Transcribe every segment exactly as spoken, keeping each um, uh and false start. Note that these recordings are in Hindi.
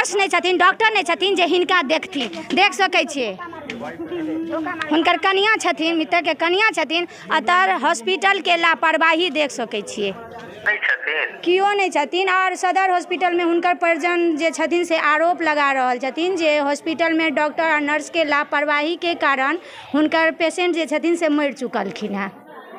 नर्स नहीं छथिन, डॉक्टर नहीं छथिन जे हिनका देखथिन। देख सकै छियै हुनकर कनिया छथिन, मित्र के कनिया छथिन, अतर हॉस्पिटल के लापरवाही देख सकै छियै। कियो नहीं छथिन और सदर हॉस्पिटल में हुनकर परिजन जे छथिन से आरोप लगा रहल छथिन जे हॉस्पिटल में डॉक्टर और नर्स के लापरवाही के कारण हुनकर पेशेंट जे छथिन से मरि चुकलखिन हैं।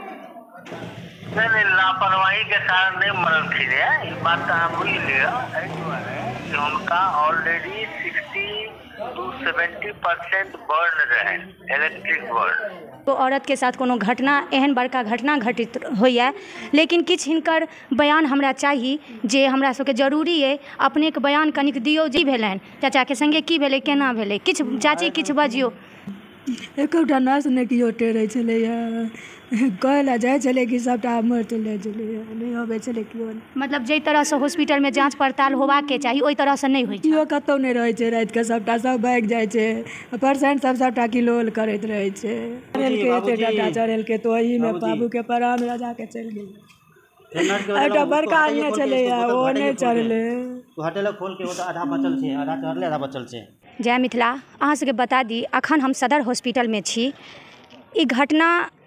नहीं नहीं, लापरवाही के कारण नहीं मरलखिन है, ये बात तो आप भूल लिया। कि उनका already sixty two seventy percent burn रहे, इलेक्ट्रिक बर्न। तो औरत के साथ कोनो घटना एहन बड़का घटना घटित होइए, लेकिन किछु हिनकर बयान हमरा चाही जे हमरा सबके जरूरी है। अपने के बयान कनिक दियौ जी भेलनि, चाचा के संगे की भेलै केना भेलै, किछु चाची किछु बजियौ। एकोटा नर्स नहि किओ टेरै छलैए, कहै लए जाइ छलै कि सभटा मरि चलै छलैए, नहि अबै छलै किओ। मतलब जाहि तरहसँ हॉस्पिटलमे जाँच पड़ताल होबाके चाही ओहि तरहसँ नहि होइ छै, किओ कतहु नहि रहै छै। रातिके सभटा सब भागि जाइ छै, पेशेंट सब सभटा किलोल करैत रहै छै। चढ़ेलकै एते टाटा चढ़ेलकै तऽ ओहीमे बाबूके प्राण राजाके चलि गेलै। एकटा बड़का नहि छलैए, ओ नहि चढ़लै, हटेलक खोल के, आधा बचल छै, आधा चढ़लै आधा बचल छै। जय मिथिला, अहाँ सबके बता दी अखन हम सदर हॉस्पिटलमे छी। ई घटना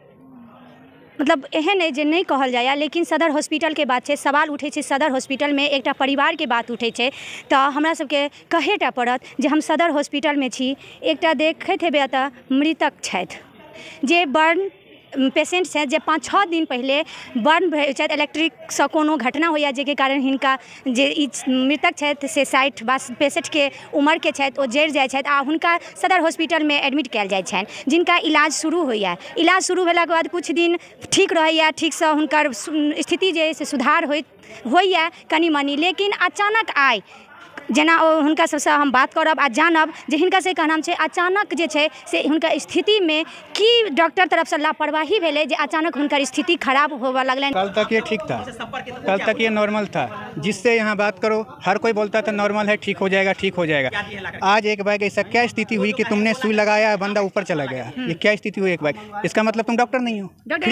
मतलब एहन है जे नहीं कहल जाए, लेकिन सदर हॉस्पिटल के बात है। सवाल उठे छै सदर हॉस्पिटल में एक परिवार के बात उठे छै, तो हमरा सबके कहेटा पड़त जे हम सदर हॉस्पिटल में छी। एकटा देखैत हेबै एतऽ मृतक छथि जे बर्न पेशेंट छथि, जे पाँच छः दिन पहले बर्न भेल छथि, इलेक्ट्रिकसँ कोनो घटना होइए जाहिके कारण हिनका जे ई मृतक छथि से साठि बस पेंसठिके उम्रके छथि, ओ जरि जाइ छथि आ हुनका सदर हॉस्पिटलमे एडमिट कयल जाइ छनि, जिनका इलाज शुरू होइए। इलाज शुरू भेलाके बाद कुछ दिन ठीक रहैए, ठीकसँ हुनकर स्थिति जे से सुधार होइत होइए कनि मनि, लेकिन अचानक आइ जेना हुनका सबसँ हम बात करब आ जानब जे हिनका से कहनाम छै अचानक जे छै से हुनका स्थितिमे की डॉक्टर तरफसँ लापरवाही भेलै जे अचानक हुनकर स्थिति खराब होबऽ लगलनि। कल तक ये ठीक था, कल तक ये नॉर्मल था, जिससे यहाँ बात करो हर कोई बोलता था नॉर्मल है, ठीक हो जाएगा ठीक हो जाएगा। आज एक बार ऐसा क्या स्थिति हुई कि तुमने सुई लगाया बंदा ऊपर चला गया, ये क्या स्थिति हुई एक बार? इसका मतलब तुम डॉक्टर नहीं हो।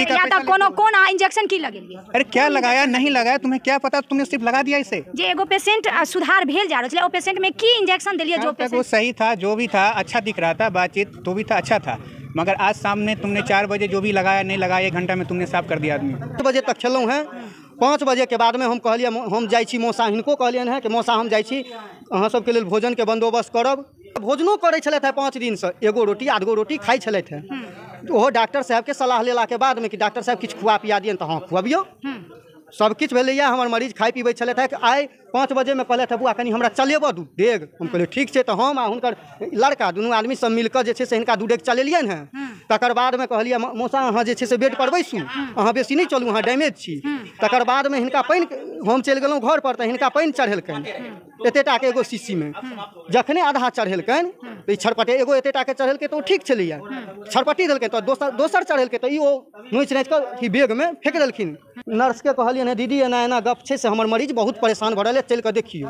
कौन इंजेक्शन की लगे? अरे क्या लगाया नहीं लगाया तुम्हें क्या पता, तुमने सिर्फ लगा दिया इसे। जे एगो पेशेंट सुधार भेल जा रहा है, पेशेंट में की इंजेक्शन दिलिए जो पेशेंट वो सही था, जो भी था अच्छा दिख रहा था, बातचीत तो भी था अच्छा था, मगर आज सामने तुमने चार बजे जो भी लगाया नहीं लगाया एक घंटा में तुमने साफ कर दिया आदमी। पाँच बजे तक खेलूँ हैं, पाँच बजे के बाद में हम कहलिए हम जाइ छी मौसा, हिनको कहलियन है कि मौसा हम जाइ छी अहाँ सबके लेल भोजन के बंदोबस्त करब। भोजनो करै छलथि हैं पाँच दिन से, एगो रोटी आधगो रोटी खाइ छलथि हैं। ओहो डॉक्टर साहब के सलाह लेला के बाद में कि डॉक्टर साहब किछु खुआ पिया दियन, तो हाँ खुआबियो। सब किछु भेलैए, हमर मरीज खाइ पीबै छलथि हैं। आइ पाँच बजे में कहलथि बुआ कनि हमरा चलेबऽ दू डेग, हम कहलिए ठीक छै। तो हम आ हुनकर लड़का दुनू आदमी सब मिलकर जे छै से हिनका दू डेग चलेलियन हैं। तकर बाद में कहलिए मौसा अहाँ जे छै से बेड पर बैसू, अहाँ बेसी नहीं चलू, अहाँ डैमेज छी। तकर बाद में हिनका पानि, हम चलि गेलहुँ घर पर तऽ हिनका पानि चढ़ेलकनि एतेटा के एगो शीशी में। जखने आधा चढ़ेलकनि तो ई छरपटे एगो एतेटा के चढ़ेलकै तो ठीक छलैए, छरपट्टी देलकै तो दोसर दोसर चढ़ेलकै तो ई ओ नोचि नाचि कऽ बैग में फेंक देलखिन। नर्स के कहलियन है दीदी एना एना गप छै से हमर मरीज बहुत परेशान भऽ रहल है, चलि कऽ देखियौ।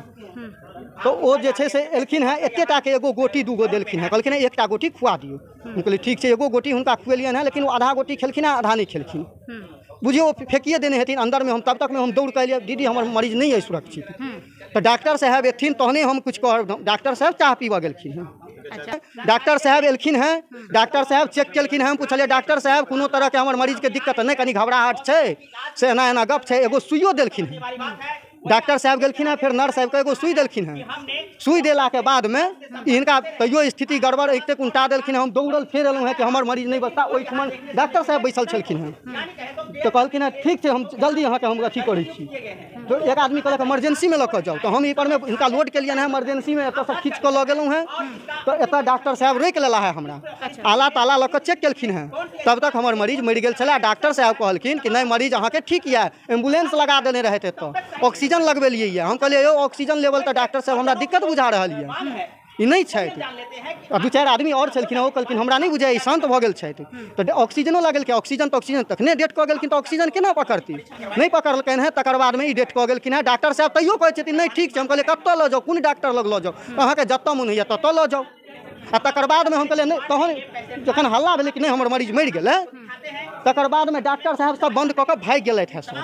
तो ओ जे छै से एलखिन हैं, एकेटा के एगो गोटी दूगो देलखिन हैं, कहलखिन एकटा गोटी खुआ दियौ। हम कहलिए ठीक छै, एगो गोटी हुनका खुएलियन हैं, लेकिन वो आधा गोटी खेलखिन हैं आधा नहीं खेलखिन। बुझियो फेंकिए देने हेथिन अंदर में। हम तब तक में हम दौड़ के एलिए, दीदी हमर मरीज नहीं है सुरक्षित। तो डॉक्टर साहब एथिन तहने हम कुछ कह। डॉक्टर साहब चाह पीबऽ गेलखिन हैं। डॉक्टर साहब एलखिन हैं, डॉक्टर साहब चेक केलखिन हैं। हम पूछलिए डॉक्टर साहब कोनो तरह के हमर मरीज के दिक्कत नहीं, कनी घबराहट छै से एना एना गप छै, एगो सुइयो देलखिन हैं। डॉक्टर साहब गेलखिन हैं, फिर नर्स साहब के एगो सुई देलखिन हैं। सुई देला के बाद में इनका तैयो स्थिति गड़बड़ एकटे उल्टा देलखिन। हम दौड़ल फिर एलहुँ हैं कि हमर मरीज नहीं बचता। ओहिठुमन डॉक्टर साहब बैसल छलखिन हैं, तो कहलखिन हैं ठीक छै हम जल्दी अहाँके हम अथी करै छी। तो एक आदमी कहलक इमरजेंसी में लऽ कऽ जाउ, तो हम ई पर में हिनका लोड केलियन हैं इमरजेंसी में, एतऽ से खींच कऽ लऽ गेलहुँ हैं। तो एतऽ डॉक्टर साहब रोकि लेला है हमरा, आला ताला लऽ कऽ चेक केलखिन हैं। तब तक हमर मरीज मरि गेल छलै। डॉक्टर साहब कहलखिन कि नहीं मरीज अहाँके ठीक यऽ, एम्बुलेंस लगा देने रहैत एतऽ, ऑक्सीजन लगबेलिए यऽ। हम कहलिए यौ ऑक्सीजन लेवल तो डॉक्टर साहब हमरा दिक्कत बुझा रहल यऽ, ई नहीं छथि। आ दू चारि आदमी और छलखिन, ओ कहलखिन हमरा नहीं बुझाइ, शांत भऽ गेल छथि। तो ऑक्सीजनो लगेलकै, ऑक्सीजन तो ऑक्सीजन तखने डेट कऽ गेलखिन, तो ऑक्सीजन केना पकड़ती, नहीं पकड़लकनि हैं। तकर बाद में ई डेट कऽ गेलखिन हैं। डॉक्टर साहब तैयो कहै छथिन नहीं ठीक छै। हम कहलिए कतऽ लऽ जाउ, कोन डॉक्टर लग लऽ जाउ, अहाँके जतऽ मोन होइए ततऽ लऽ जाउ। आ तकर बाद में हम कहलिए नहीं, तहन जखन हल्ला भेलै कि नहीं हमर मरीज मरि गेलै, तकर बाद में डॉक्टर साहब सब बंद कऽ कऽ भागि गेलथि हैं सब।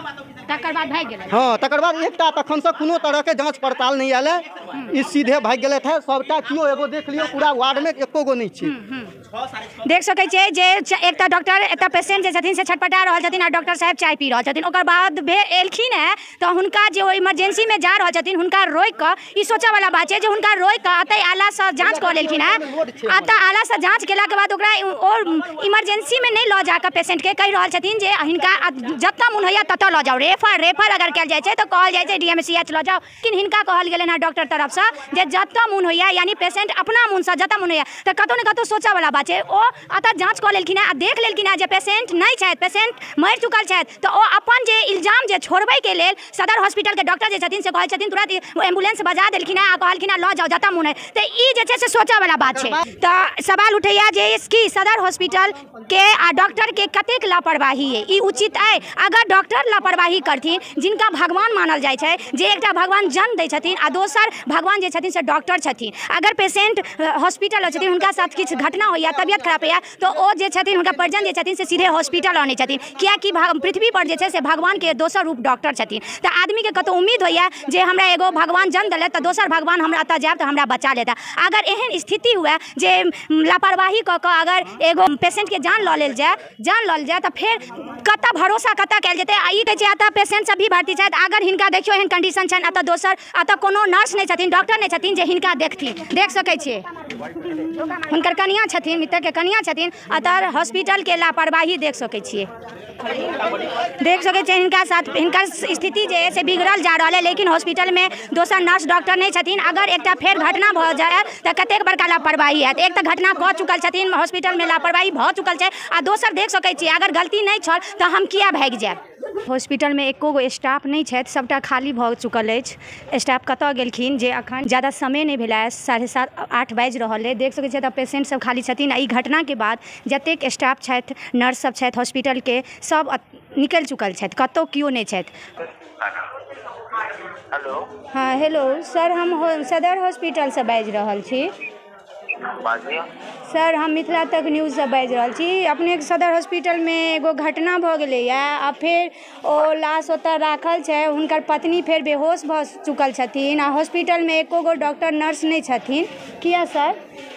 तकर बाद भाग गेलै। हाँ तकर बाद एकटा तखन से कोनो तरह के जांच पड़ताल नहीं आयल ई सीधे भाग गेलै थे सबटा कियो एगो देख लियो पूरा वार्ड में एको गो नहीं छै। देख सकै छियै जे एकटा डॉक्टर एकटा पेशेंट जे छथिन से छटपटा रहल छथिन आ डॉक्टर साहब चाय पी रहल छथिन ओकर बाद भेर एलखिन है तऽ हुनका जे ओ इमरजेंसी में जा रहल छथिन हुनका रोकि कऽ ई सोचऽ वाला बात छै जे हुनका रोकि कऽ एतय आलासँ जाँच कऽ लेलखिन है। एतय आलासँ जाँच केलाके बाद ओकरा ओ इमरजेंसी में नहीं लऽ जाकऽ पेशेंट के कहि रहल छथिन जे हिनका जतऽ मोन होइए ततऽ लऽ जाओ रेफर रेफर अगर कयल जाइ छै तऽ कहल जाइ छै डी एम सी एच लऽ जाओ। लेकिन हिनका कहल गेलनि हैं डॉक्टर तरफसँ जे जतऽ मोन होइए यानी पेशेंट अपना मोनसँ जतऽ मोन होइए तऽ कतौ ने कतौ सोचऽ वाला बात छै ओ एतऽ जाँच कऽ लेलखिन हैं आ देख लेलखिन हैं जे पेशेंट नहीं छथि पेशेंट मरि चुकल छथि तऽ ओ अपन जे इल्जाम जे छोड़बैके लेल सदर हॉस्पिटल के डॉक्टर जे छथिन से कहै छथिन तुरंत एम्बुलेंस बजा देलखिन हैं आ कहलखिन हैं लऽ जाओ जतऽ मोन है तऽ ई जे छै से सोचऽ वाला बात छै। तऽ सवाल उठैया जे कि सदर हॉस्पिटल के आ डॉक्टर के कतेक लापरवाही है ई उचित है। अगर डॉक्टर लापरवाही करथिन जिनका भगवान मानल जाइ छै जे एकटा भगवान जन्म दै छथिन आ दोसर भगवान जे छथिन से डॉक्टर छथिन अगर पेशेंट हॉस्पिटल छथिन हुनका साथ किछु घटना होइया तबियत खराब होइया तो ओ जे छथिन हुनका परिजन जे छथिन से सीधे हॉस्पिटल आनै छथिन कियाकि पृथ्वी पर जे छै से भगवान के दोसर रूप डॉक्टर छथिन। तऽ आदमी के कतौ उम्मीद होइया जे हमरा एगो भगवान जन्म देलथि तऽ दोसर भगवान हमरा एतऽ जायब तऽ हमरा बचा लेता। अगर एहन स्थिति हुए जे लापरवाही कऽ कऽ अगर एगो पेशेंट के जान लऽ लेल जाय जान लऽ जाय तऽ फेर कतऽ भरोसा कतऽ कयल जेतै। आ ई कहै छै एतऽ पेशेंट सब भी भर्ती छथि अगर हिनका देखियौ एहन कंडीशन छनि एतऽ दोसर एतऽ कोनो नर्स नहीं छथिन डॉक्टर नहीं छथिन जे हिनका देखथिन। देख सकै छियै हुनकर कनिया छथिन मित्र के कनिया छथिन अतः हॉस्पिटल के लापरवाही देख सकै छियै देख सकै छियै हिनका साथ हिनकर स्थिति जे है से बिगड़ल जा रहल है लेकिन हॉस्पिटल में दोसर नर्स डॉक्टर नहीं छथिन। अगर एकटा फेर घटना भऽ जाए तऽ कतेक बड़का लापरवाही हैत। एक तऽ घटना कऽ चुकल छथिन हॉस्पिटल में लापरवाही भऽ चुकल छै आ दोसर देख सकै छियै अगर गलती नहीं छल तऽ हम किया भागि जायब। हॉस्पिटल में एको गो स्टाफ नहीं छथि सबटा खाली भऽ चुकल अछि। स्टाफ कतऽ गेलखिन जे अखन ज़्यादा समय नहीं भेला है साढ़े सात आठ बाजि रहल है देख सकै छियै तऽ पेशेंट सब खाली छथिन। ई घटना के बाद जतेक स्टाफ छथि नर्स सब छथि हॉस्पिटल के सब निकलि चुकल छथि कतौ कियो नहीं छथि। हेलो हाँ हेलो सर हम सदर हॉस्पिटल से बाजि रहल छी। बाजिए सर हम मिथिला तक न्यूज से बाजि रहल छी। अपने सदर हॉस्पिटल में एगो घटना भऽ गेलैए आ फेर ओ लाश ओतऽ राखल छै हुनकर पत्नी फेर बेहोश भऽ चुकल छथिन आ हॉस्पिटल में एको गो डॉक्टर नर्स नहीं छथिन। किया सर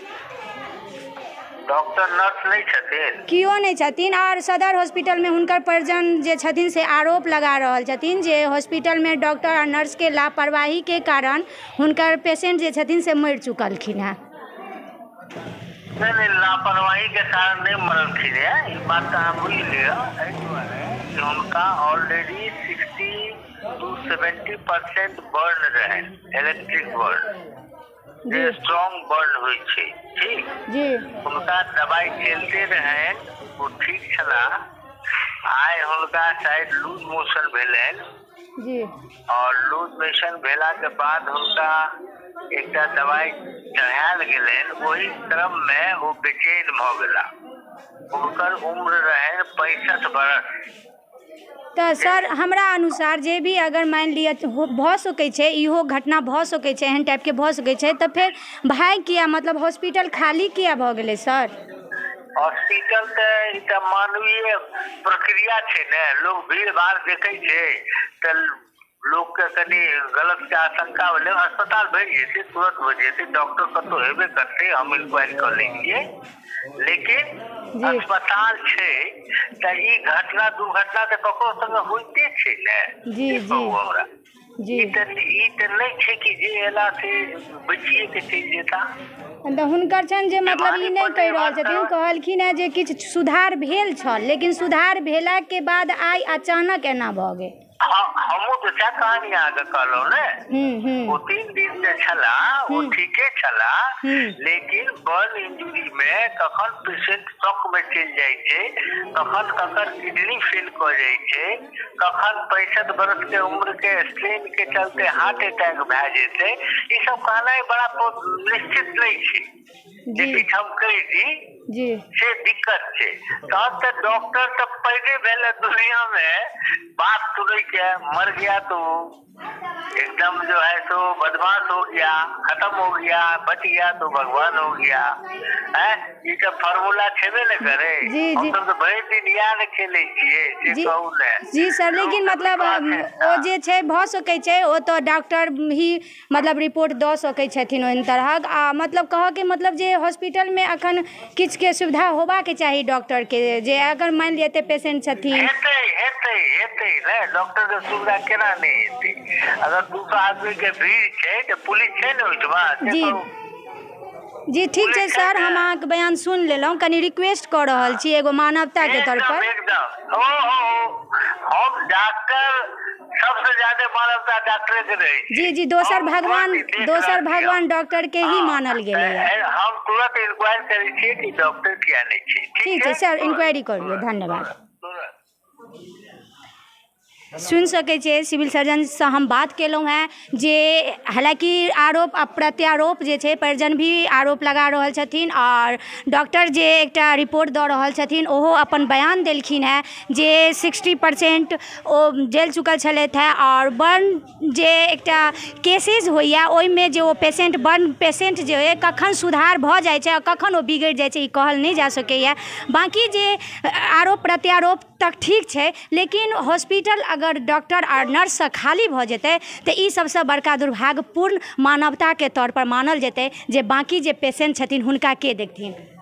डॉक्टर नर्स नहीं छथिन कियो नहीं छथिन और सदर हॉस्पिटल में हुनकर परिजन जे छथिन से आरोप लगा रहल छथिन जे हॉस्पिटल में डॉक्टर आ नर्स के लापरवाही के कारण हुनकर पेशेंट जे छथिन से मरि चुकलखिन हैं। नहीं नहीं लापरवाही के कारण नहीं मरलखिन है ई बात तो आप बुझ लिया कि उनका already sixty two seventy percent burn रहे इलेक्ट्रिक बर्न जे स्ट्रॉन्ग बर्न हुई छै ठीक जी उनका दवाई चलते रहे वो ठीक छला आइ हुनका शायद लूज मोशन भेलन जी और लूज मोशन भेला के बाद हुनका एकटा दवाई चढ़ायल गेलन वही क्रम में वो बेचैन भऽ गेला। उनकर उम्र रहे पैंसठ बरस। तऽ सर हमरा अनुसार जे भी अगर मानि लिअ भऽ सकै छै इहो घटना भऽ सकै छै एहन टाइप के भऽ सकै छै तऽ फेर भागि किया मतलब हॉस्पिटल खाली किया भऽ गेलै सर। हॉस्पिटल तऽ ई तऽ मानवीय प्रक्रिया छै ने लोग भीड़ भाड़ देखै छै तऽ लोग के कनी गलत के आशंका भेलै अस्पताल भेज जेतै तुरंत भेज जेतै डॉक्टर कतौ हेबे करतै हम इंक्वायरी कर लै छियै लेकिन अस्पताल छै तऽ ई घटना दुर्घटना तऽ ककरो संगे होइते छै ने जी जी हमरा जी ई तऽ ई तऽ नहि छै कि जे एला से बचिए के चलि जेता। तऽ हुनकर छनि जे मतलब ई नहि कहि रहल छथिन कहलखिन हैं जे किछु सुधार भेल छल लेकिन सुधार भेला के बाद आइ अचानक एना भऽ गेल। हमहूँ तो क्या कहानी आगे कहलहुँ ने वो तीन दिन से छला वो ठीके छला लेकिन बर्न इंजरी में कखन पेशेंट शॉक में चलि जाइ छै कखन ककर किडनी फेल कऽ जाइ छै कखन पैंसठ बरस के उम्र के स्ट्रेन के चलते हार्ट अटैक भए जेतै ई सब कहनाइ बड़ा निश्चित नहीं छै जे किछु हम कहि दी से दिक्कत छै। तब तऽ डॉक्टर तऽ पैदे भेले दुनिया में बात सुनै के मर गया तो एकदम जो है सो बदमाश हो गया, खत्म हो गया, बच गया तो भगवान हो गया है। ये तो फार्मूला छेबे न करे। जी, जी। हम तो भरे दिन याद खेले छिए जे जी कहू ने। जी सर, लेकिन मतलब ओ जे छै भऽ सकै छै, ओ तऽ डॉक्टर ही मतलब रिपोर्ट दऽ सकै छथिन ओहन तरहक। आ मतलब कहऽके मतलब जे हॉस्पिटलमे अखन किछुके सुविधा होबाके चाही डॉक्टरके, जे अगर मानि लिअ एते पेशेंट छथिन। हेतै हेतै हेतै ने, डॉक्टर के सुविधा केना नहीं हेतै? अगर दू सौ आदमी के भीड़ छै तो पुलिस छै ने ओहिठमा। जी जी ठीक छै सर, हम अहाँके बयान सुनि लेलहुँ। कनि रिक्वेस्ट कऽ रहल छी एगो मानवताके तौर पर। एकदम हो हो हम डॉक्टर सबसे ज्यादा मानवता डॉक्टर के रहे जी जी दोसर भगवान दोसर भगवान डॉक्टर के ही मानल गेलै है। हम तुरंत इंक्वायरी करै छियै कि डॉक्टर किया नहीं छै। ठीक छै सर, इंक्वायरी करिए। धन्यवाद। सुनि सकै छियै सिविल सर्जनसँ हम बात केलहुँ हेँ, जे हालांकि आरोप आ प्रत्यारोप जे छै परिजन भी आरोप लगा रहल छथिन, और डॉक्टर जे एकटा रिपोर्ट दऽ रहल छथिन ओहो अपन बयान देलखिन हेँ जे सिक्सटी परसेंट ओ जेल चुकल छलथि हेँ। और बर्न जे एकटा केसेज होइए ओहिमे जे ओ पेशेंट बर्न पेशेंट जे होइए कखन सुधार भऽ जाइ छै और कखन ओ बिगड़ि जाइ छै ई कहल नहि जा सकैए। बाँकी जे आरोप प्रत्यारोप तक ठीक छै, लेकिन हॉस्पिटल अगर डॉक्टर और नर्ससँ खाली भऽ जेतै तऽ ई सबसँ बड़का दुर्भाग्यपूर्ण मानवताके तौर पर मानल जेतै, जे बाँकी जे पेशेंट छथिन हुनका के देखथिन।